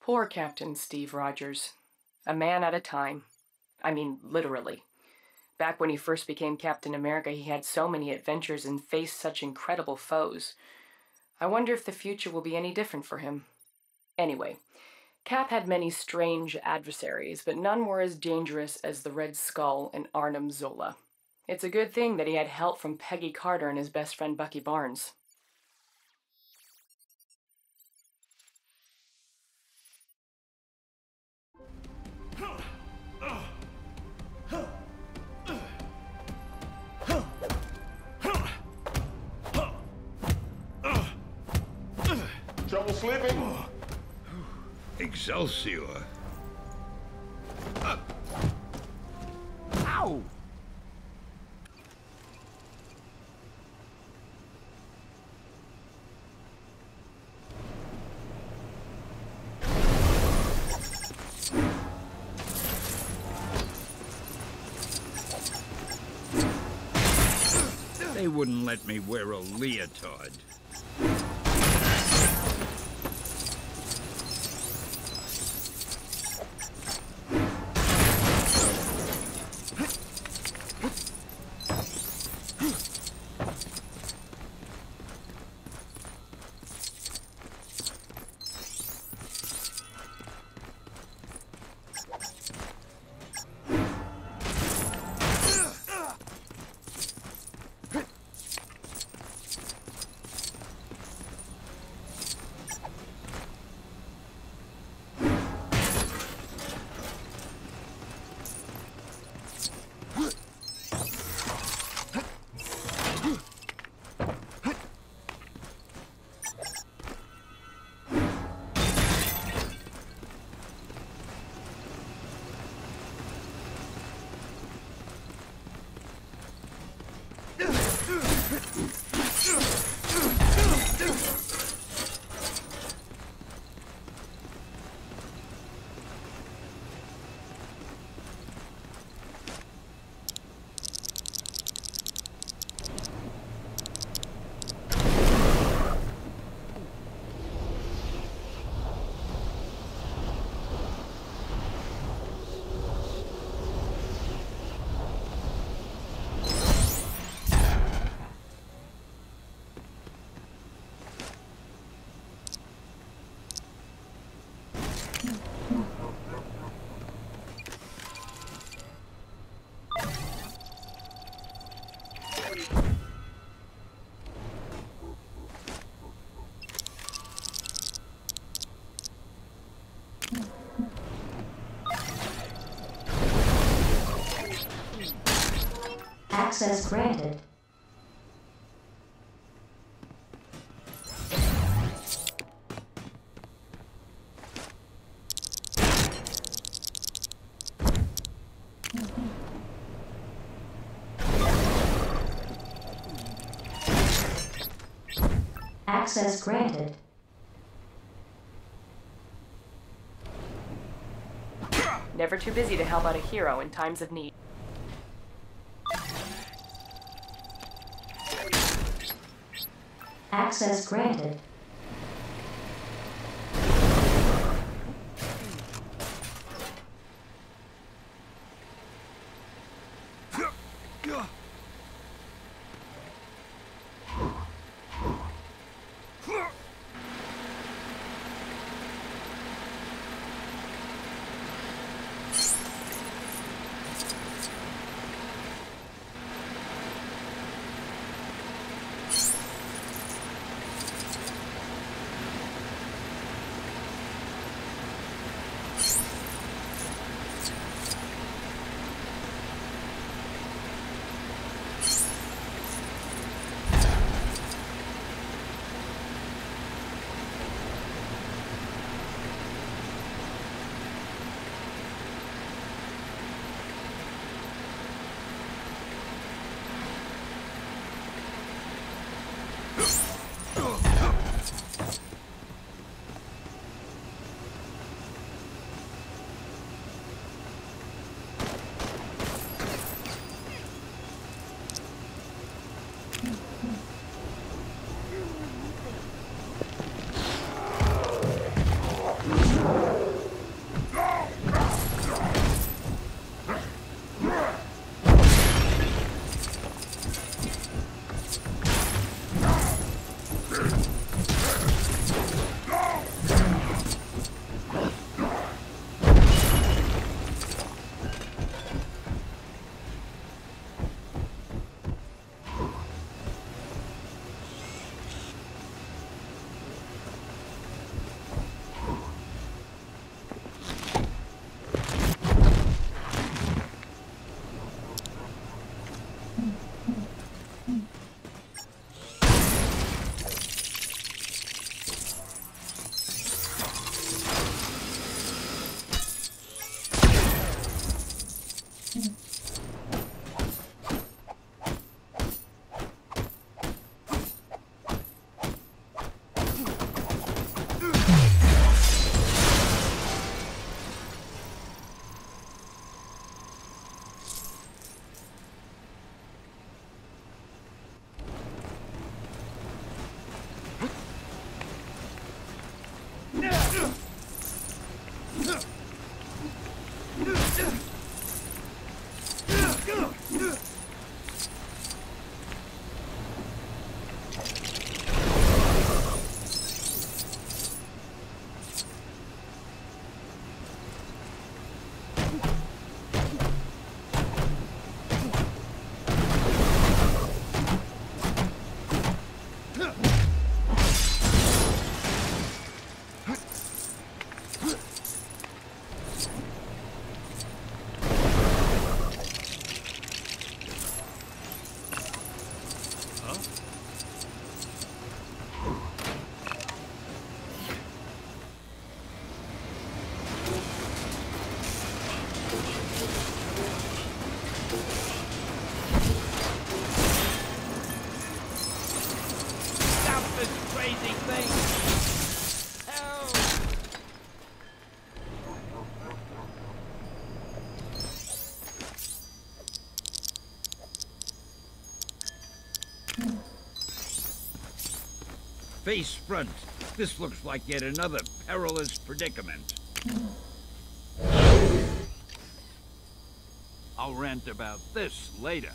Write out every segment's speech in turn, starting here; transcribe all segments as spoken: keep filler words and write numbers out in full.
Poor Captain Steve Rogers. A man at a time. I mean, literally. Back when he first became Captain America, he had so many adventures and faced such incredible foes. I wonder if the future will be any different for him. Anyway, Cap had many strange adversaries, but none were as dangerous as the Red Skull and Arnim Zola. It's a good thing that he had help from Peggy Carter and his best friend Bucky Barnes. Trouble sleeping? Excelsior. Uh. Ow! They wouldn't let me wear a leotard. Access granted. Access granted. Never too busy to help out a hero in times of need. Access granted. Face front. This looks like yet another perilous predicament. I'll rant about this later.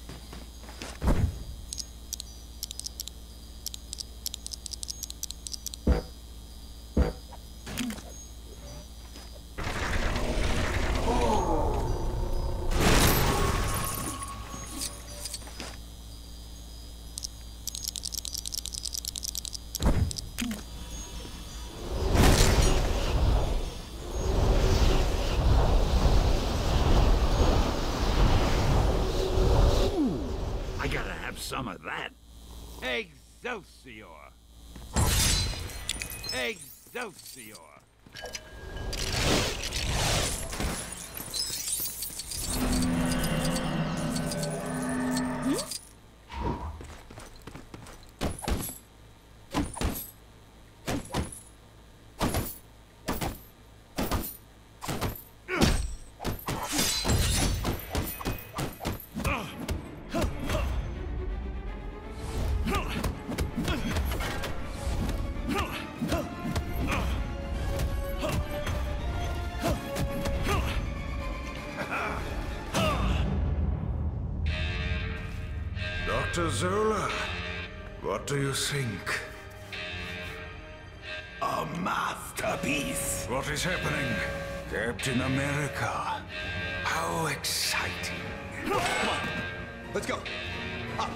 Some of that. Excelsior! Excelsior! Doctor Zola, what do you think? A masterpiece. What is happening? Captain America. How exciting. Come on, let's go. Up.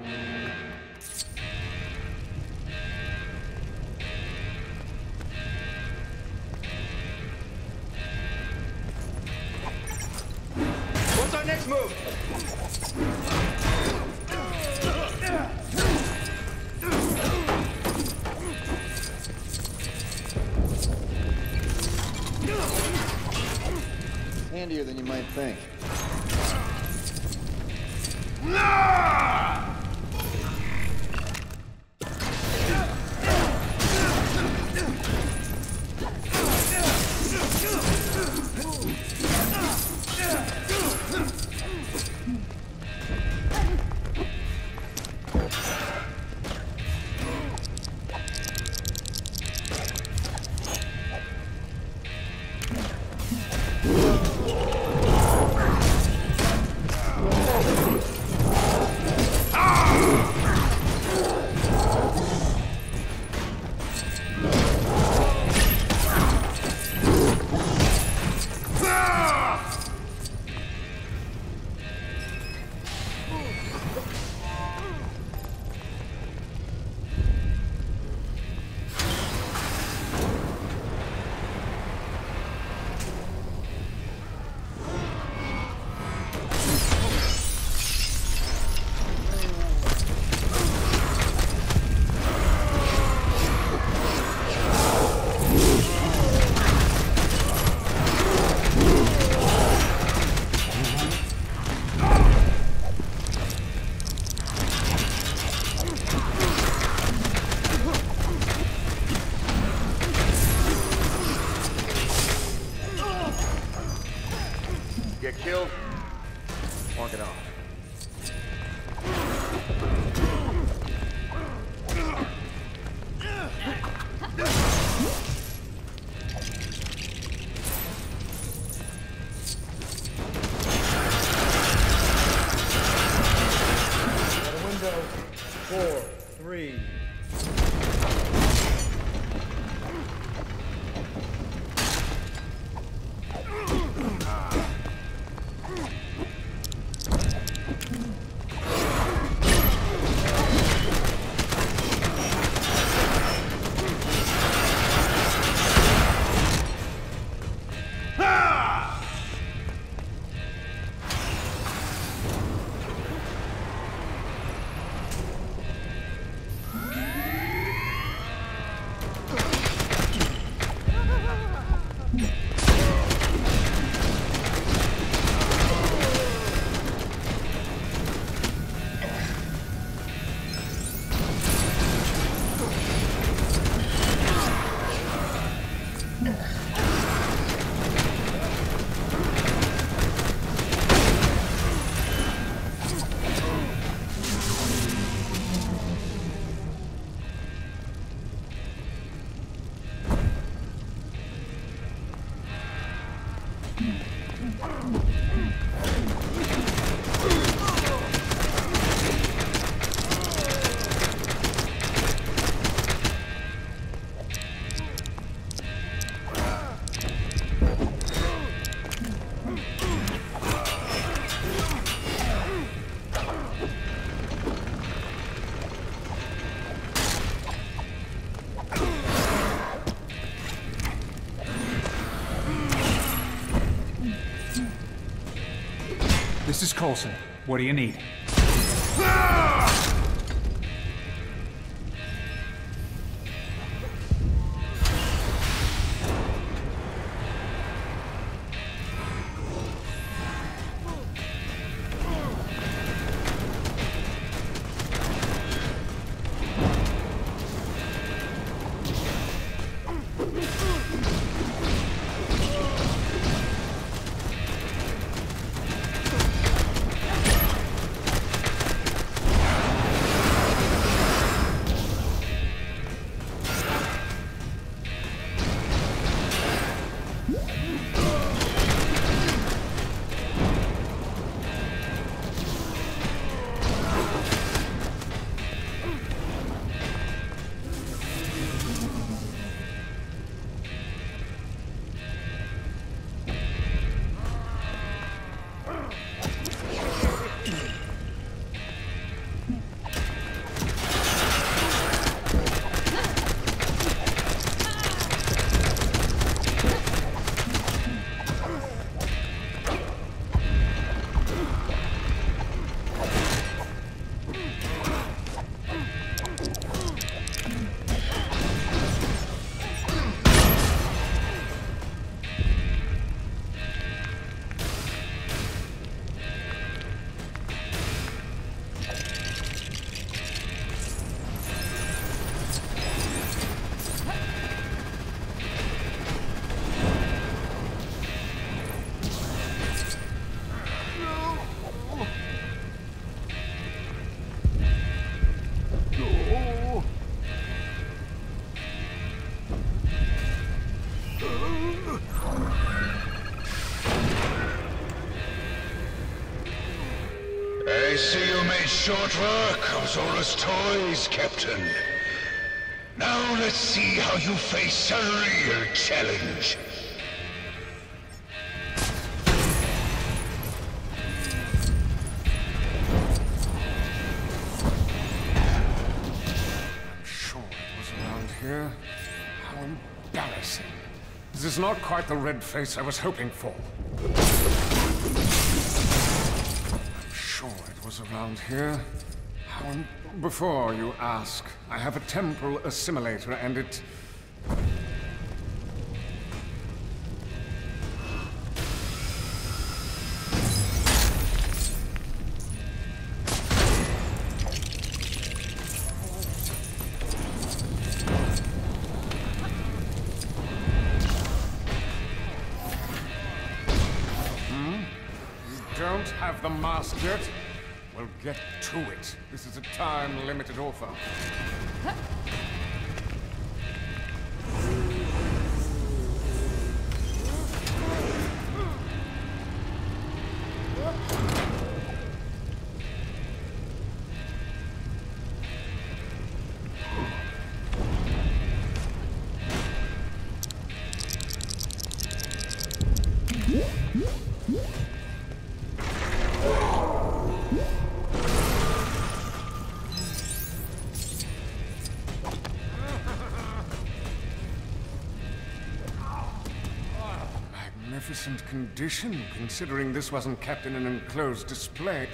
What's our next move? Handier than you might think. Get killed, walk it off. Got a window. Four, three. This is Coulson. What do you need? I see you made short work of Zola's toys, Captain. Now let's see how you face a real challenge. I'm sure it was around here. How embarrassing. This is not quite the red face I was hoping for. It was around here. How im- Before you ask, I have a temporal assimilator and it... Don't have the mask yet? Well, get to it. This is a time-limited offer. Magnificent condition, considering this wasn't kept in an enclosed display.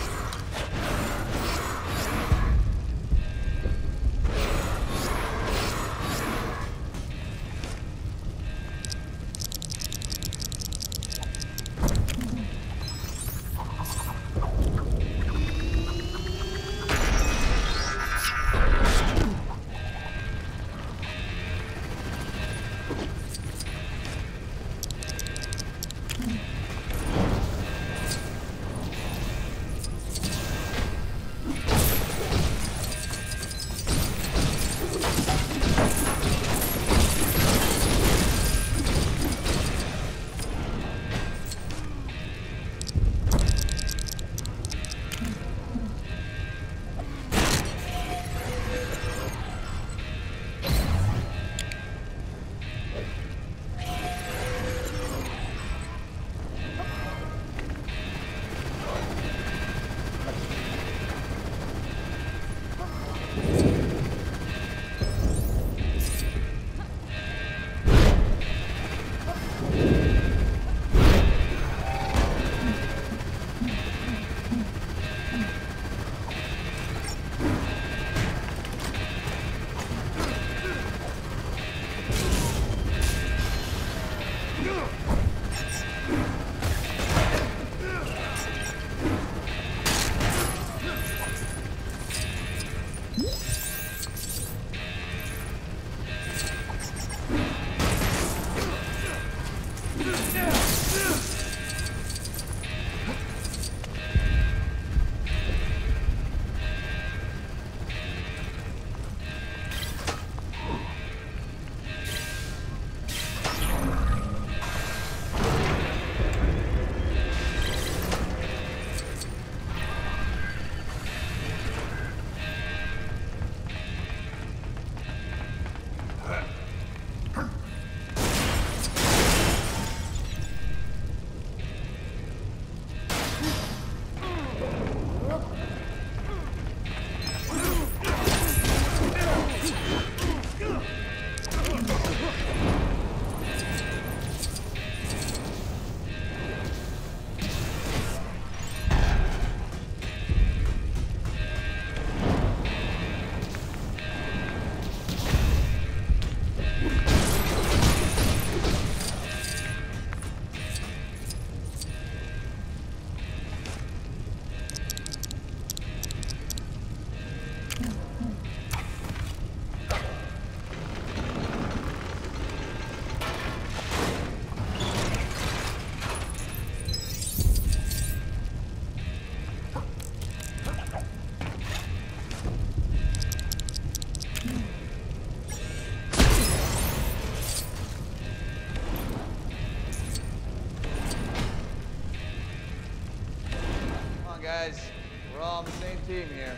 Guys, we're all on the same team here.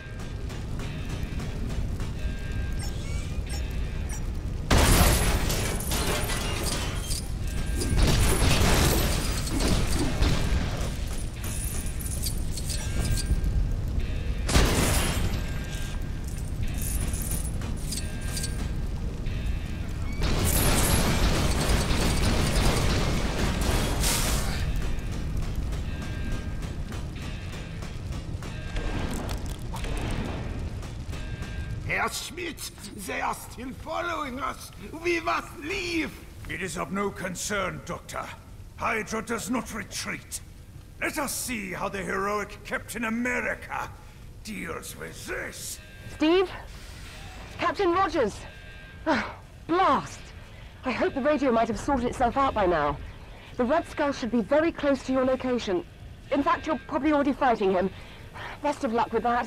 Herr Schmidt, they are still following us. We must leave. It is of no concern, Doctor. Hydra does not retreat. Let us see how the heroic Captain America deals with this. Steve? Captain Rogers! Oh, blast! I hope the radio might have sorted itself out by now. The Red Skull should be very close to your location. In fact, you're probably already fighting him. Best of luck with that.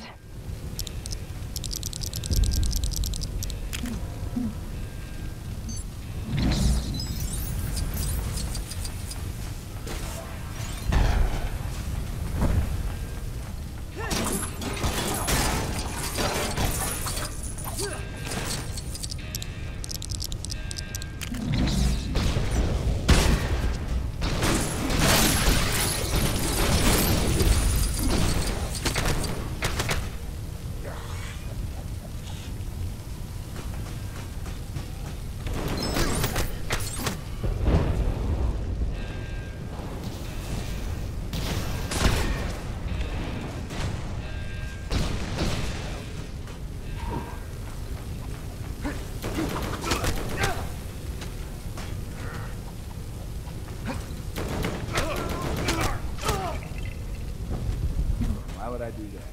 Why would I do that?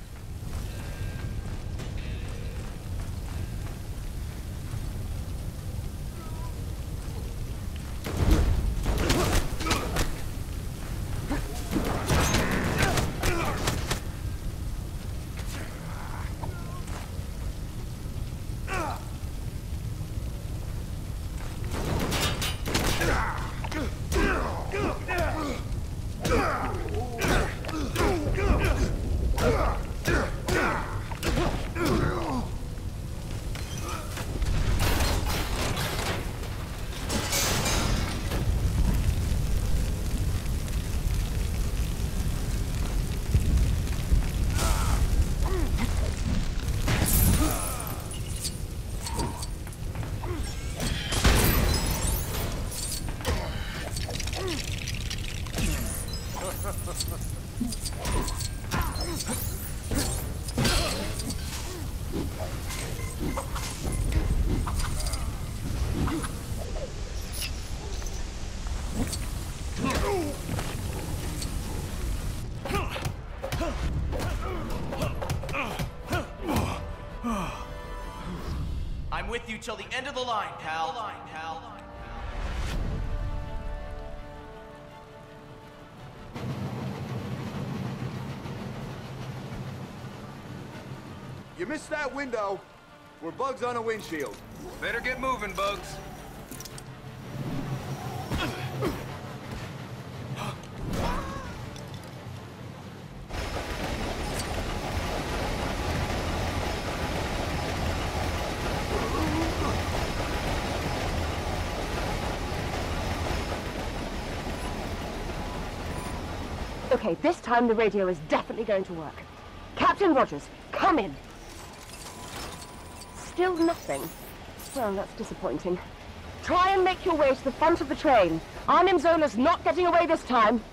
I'm with you till the end of the line, pal. The line, pal. You missed that window. We're bugs on a windshield. Better get moving, Bugs. Okay, this time the radio is definitely going to work. Captain Rogers, come in. Still nothing. Well, that's disappointing. Try and make your way to the front of the train. Arnim Zola's not getting away this time.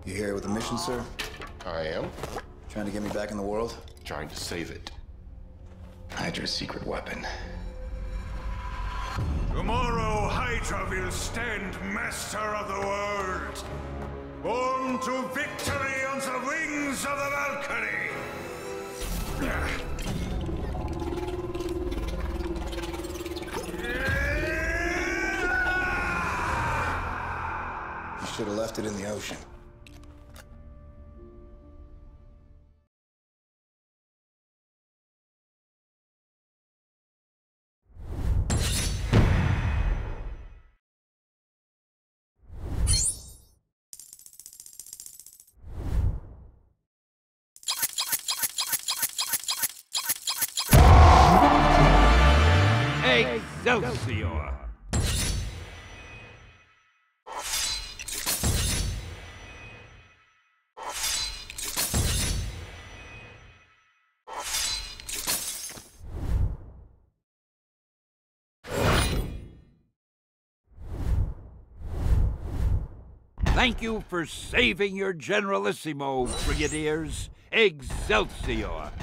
You here with a mission, sir? I am. Trying to get me back in the world? Trying to save it. Hydra's secret weapon. Tomorrow, Hydra will stand master of the world. Born to victory on the wings of the Valkyrie. You should have left it in the ocean. Excelsior! Thank you for saving your Generalissimo, Brigadiers. Excelsior!